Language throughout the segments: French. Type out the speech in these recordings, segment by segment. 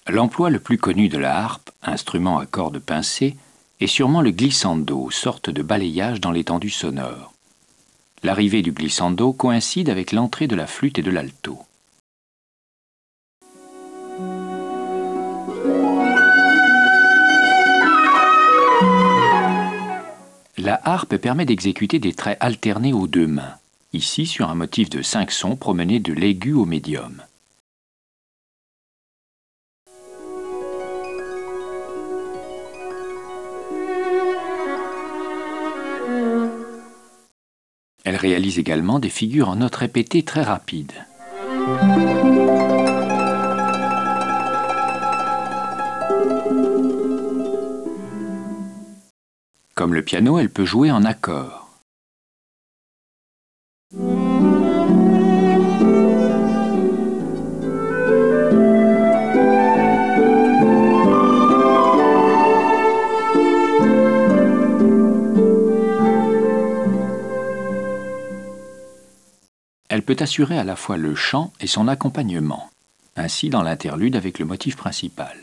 L'emploi le plus connu de la harpe, instrument à cordes pincées, est sûrement le glissando, sorte de balayage dans l'étendue sonore. L'arrivée du glissando coïncide avec l'entrée de la flûte et de l'alto. La harpe permet d'exécuter des traits alternés aux deux mains, ici sur un motif de 5 sons promenés de l'aigu au médium. Elle réalise également des figures en notes répétées très rapides. Comme le piano, elle peut jouer en accord. Elle peut assurer à la fois le chant et son accompagnement, ainsi dans l'interlude avec le motif principal.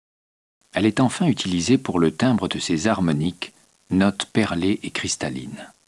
Elle est enfin utilisée pour le timbre de ses harmoniques, notes perlées et cristallines.